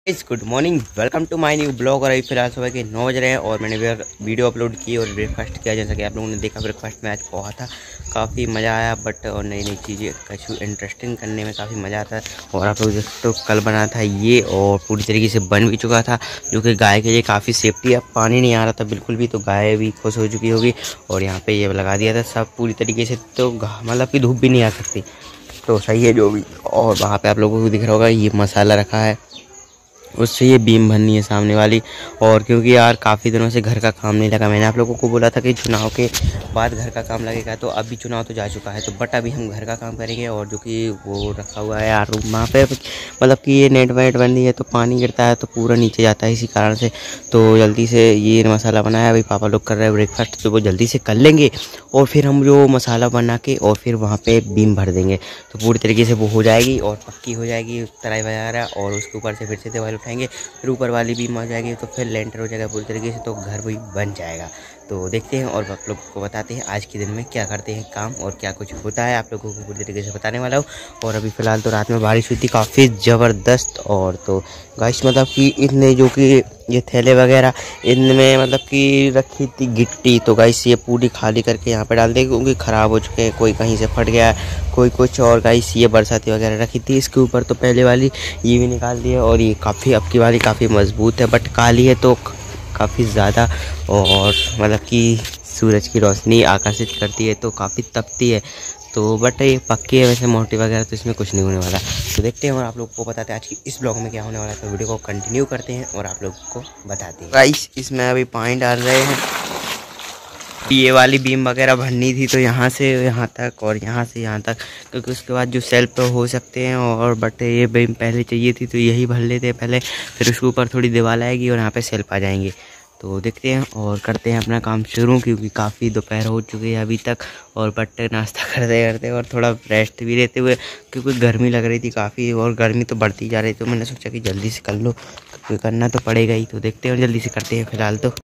इस good morning, welcome to my new blog. और अभी फिलहाल सुबह के 9 बज रहे हैं और मैंने वीडियो अपलोड की और ब्रेकफास्ट किया। जैसा कि आप लोगों ने देखा, ब्रेकफास्ट में आज पोहा था, काफ़ी मज़ा आया। बट और नई नई चीज़ें कुछ इंटरेस्टिंग करने में काफ़ी मज़ा आता है। और आप लोग देख तो कल बना था ये और पूरी तरीके से बन भी चुका था, जो कि गाय के लिए काफ़ी सेफ्टी है। पानी नहीं आ रहा था बिल्कुल भी, तो गाय भी खुश हो चुकी होगी। और यहाँ पे ये लगा दिया था सब पूरी तरीके से, तो मतलब कि धूप भी नहीं आ सकती, तो सही है जो भी। और वहाँ पे आप लोगों को दिख रहा होगा ये मसाला रखा है, उससे ये बीम भरनी है सामने वाली। और क्योंकि यार काफ़ी दिनों से घर का काम नहीं लगा, मैंने आप लोगों को बोला था कि चुनाव के बाद घर का काम लगेगा, तो अभी चुनाव तो जा चुका है, तो बट अभी हम घर का काम करेंगे। और जो कि वो रखा हुआ है यार वहाँ पे, मतलब कि ये नेट वेट बन रही है, तो पानी गिरता है तो पूरा नीचे जाता है, इसी कारण से तो जल्दी से ये मसाला बनाया। अभी पापा लोग कर रहे हैं ब्रेकफास्ट, तो वो जल्दी से कर लेंगे और फिर हम जो मसाला बना के और फिर वहाँ पे बीम भर देंगे, तो पूरी तरीके से वो हो जाएगी और पक्की हो जाएगी तराई वगैरह। और उसके ऊपर से फिर से दीवार उठाएंगे, फिर ऊपर वाली बीम आ जाएगी, तो फिर लेंटर हो जाएगा पूरी तरीके से, तो घर भी बन जाएगा। तो देखते हैं और आप लोग को बताते हैं आज के दिन में क्या करते हैं काम और क्या कुछ होता है, आप लोगों को पूरी तरीके से बताने वाला हूँ। और अभी फ़िलहाल तो रात में बारिश हुई थी काफ़ी ज़बरदस्त। और तो गाइस मतलब कि इतने जो कि ये थैले वगैरह इनमें मतलब कि रखी थी गिट्टी, तो गाइस ये पूरी खाली करके यहाँ पे डाल देंगे, क्योंकि ख़राब हो चुके हैं, कोई कहीं से फट गया, कोई कुछ। और गाइस ये बरसाती वगैरह रखी थी इसके ऊपर, तो पहले वाली ये भी निकाल दी है। और ये काफ़ी अब की वाली काफ़ी मज़बूत है, बट काली है तो काफ़ी ज़्यादा, और मतलब कि सूरज की रोशनी आकर्षित करती है तो काफ़ी तपती है, तो बट ये पक्की है। वैसे मोटी वगैरह तो इसमें कुछ नहीं होने वाला, तो देखते हैं और आप लोग को बताते हैं आज की इस ब्लॉग में क्या होने वाला है। तो वीडियो को कंटिन्यू करते हैं और आप लोग को बताते हैं। गाइस इसमें अभी पानी डाल रहे हैं, ये वाली बीम वगैरह भरनी थी, तो यहाँ से यहाँ तक और यहाँ से यहाँ तक, क्योंकि उसके बाद जो सेल्फ हो सकते हैं। और बट ये बीम पहले चाहिए थी, तो यही भर लेते हैं पहले, फिर उसके ऊपर थोड़ी दीवार आएगी और यहाँ पे सेल्फ आ जाएंगे। तो देखते हैं और करते हैं अपना काम शुरू, क्योंकि काफ़ी दोपहर हो चुकी है अभी तक। और बट नाश्ता करते करते और थोड़ा रेस्ट भी लेते हुए, क्योंकि गर्मी लग रही थी काफ़ी और गर्मी तो बढ़ती जा रही, तो मैंने सोचा कि जल्दी से कर लो, क्योंकि करना तो पड़ेगा ही। तो देखते हैं और जल्दी से करते हैं फिलहाल तो।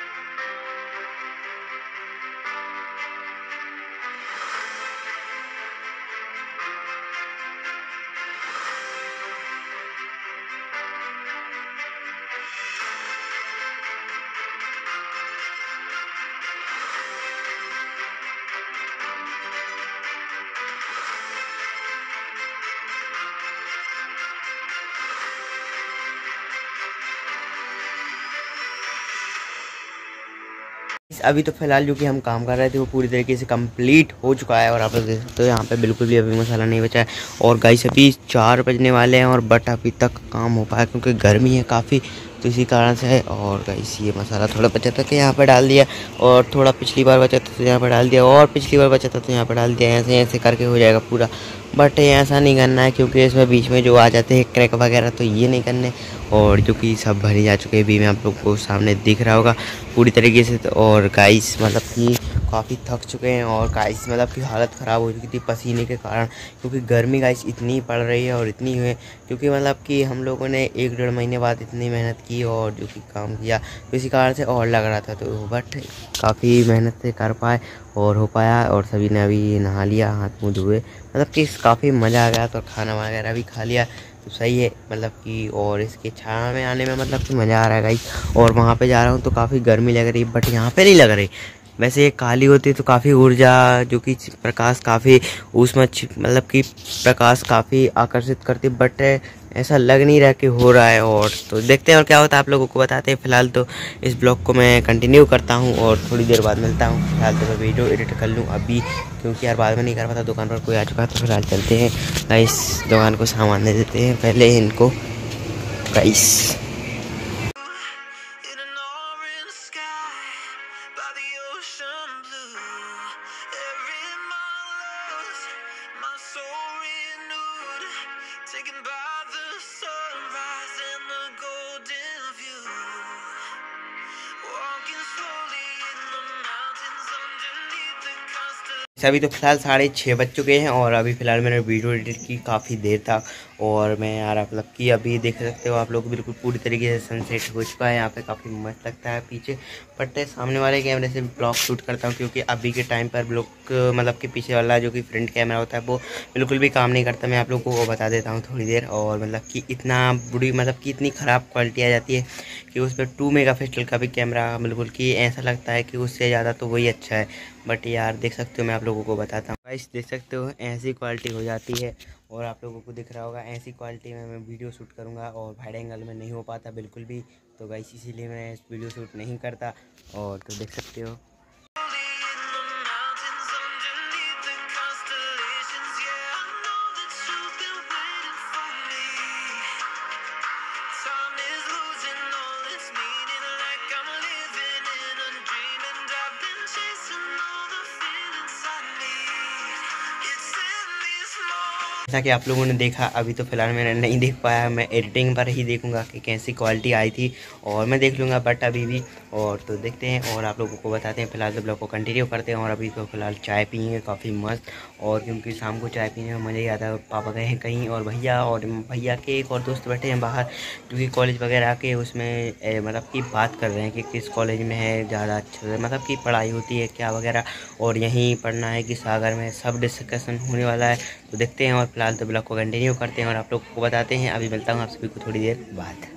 अभी तो फिलहाल जो कि हम काम कर रहे थे वो पूरी तरीके से कंप्लीट हो चुका है, और आप लोग देख सकते हो यहाँ पे बिल्कुल भी अभी मसाला नहीं बचा है। और गाइस अभी 4 बजने वाले हैं और बट अभी तक काम हो पाया, क्योंकि गर्मी है काफ़ी, तो इसी कारण से है। और गाइस ये मसाला थोड़ा बचा था तो यहाँ पर डाल दिया, और थोड़ा पिछली बार बचा था तो यहाँ पर डाल दिया, और पिछली बार बचा था तो यहाँ पर डाल दिया। ऐसे ऐसे करके हो जाएगा पूरा, बट ऐसा नहीं करना है, क्योंकि इसमें बीच में जो आ जाते हैं क्रैक वगैरह, तो ये नहीं करने। और जो कि सब भरी जा चुके हैं भी, मैं आप लोग को सामने दिख रहा होगा पूरी तरीके से। तो और गाइस मतलब कि काफ़ी थक चुके हैं, और गाइस मतलब कि हालत ख़राब हो चुकी थी पसीने के कारण, क्योंकि गर्मी गाइस इतनी पड़ रही है और इतनी है, क्योंकि मतलब कि हम लोगों ने 1 डेढ़ महीने बाद इतनी मेहनत की और जो कि काम किया, तो इसी कारण से और लग रहा था। तो बट काफ़ी मेहनत से कर पाए और हो पाया, और सभी ने अभी नहा लिया, हाथ मुँह धोए, मतलब कि काफ़ी मज़ा आ गया। तो खाना वगैरह भी खा लिया, तो सही है मतलब कि। और इसके छाया में आने में मतलब कि मज़ा आ रहा है गाइस। और वहाँ पे जा रहा हूँ तो काफ़ी गर्मी लग रही है, बट यहाँ पे नहीं लग रही। वैसे ये काली होती है तो काफ़ी ऊर्जा, जो कि प्रकाश काफ़ी उसमें मतलब कि प्रकाश काफ़ी आकर्षित करती, बट ऐसा लग नहीं रहा कि हो रहा है। और तो देखते हैं और क्या होता है, आप लोगों को बताते हैं। फिलहाल तो इस ब्लॉग को मैं कंटिन्यू करता हूँ और थोड़ी देर बाद मिलता हूँ। फिलहाल तो मैं वीडियो एडिट कर लूँ अभी, क्योंकि यार बाद में नहीं कर पाता, दुकान पर कोई आ चुका है। तो फिलहाल चलते हैं गाइस, दुकान को सामान दे देते हैं पहले इनको गाइस। अभी तो फिलहाल 6:30 बज चुके हैं और अभी फ़िलहाल मैंने वीडियो एडिट की काफ़ी देर तक। और मैं यार मतलब कि अभी देख सकते हो आप लोग, बिल्कुल पूरी तरीके से सनसेट हो चुका है। यहाँ पे काफ़ी मस्त लगता है पीछे, बट सामने वाले कैमरे से ब्लॉग शूट करता हूँ क्योंकि अभी के टाइम पर ब्लॉग मतलब कि पीछे वाला जो कि फ्रंट कैमरा होता है वो बिल्कुल भी काम नहीं करता। मैं आप लोगों को बता देता हूँ थोड़ी देर। और मतलब कि इतना बुरी मतलब कि इतनी ख़राब क्वालिटी आ जाती है कि उस पर 2 मेगापिक्सल का भी कैमरा बिल्कुल कि ऐसा लगता है कि उससे ज़्यादा तो वही अच्छा है। बट यार देख सकते हो, मैं आप लोगों को बताता हूँ गाइस, देख सकते हो ऐसी क्वालिटी हो जाती है। और आप लोगों को दिख रहा होगा ऐसी क्वालिटी में मैं वीडियो शूट करूँगा और वाइड एंगल में नहीं हो पाता बिल्कुल भी। तो गाइस इसीलिए मैं वीडियो शूट नहीं करता। और तो देख सकते हो जैसा कि आप लोगों ने देखा। अभी तो फ़िलहाल मैंने नहीं देख पाया, मैं एडिटिंग पर ही देखूंगा कि कैसी क्वालिटी आई थी और मैं देख लूँगा बट अभी भी। और तो देखते हैं और आप लोगों को बताते हैं। फ़िलहाल तो ब्लॉग को कंटिन्यू करते हैं और अभी तो फ़िलहाल चाय पियेंगे काफ़ी मस्त। और क्योंकि शाम को चाय पीने में मज़ा ही आता है। पापा गए हैं कहीं और भैया के एक और दोस्त बैठे हैं बाहर, क्योंकि कॉलेज वगैरह के उसमें मतलब कि बात कर रहे हैं कि किस कॉलेज में है ज़्यादा अच्छा, मतलब कि पढ़ाई होती है क्या वगैरह, और यहीं पढ़ना है कि सागर में, सब डिस्कशन होने वाला है। तो देखते हैं और फिलहाल तो ब्लॉग को कंटिन्यू करते हैं और आप लोग को बताते हैं। अभी मिलता हूँ आप सभी को थोड़ी देर बाद।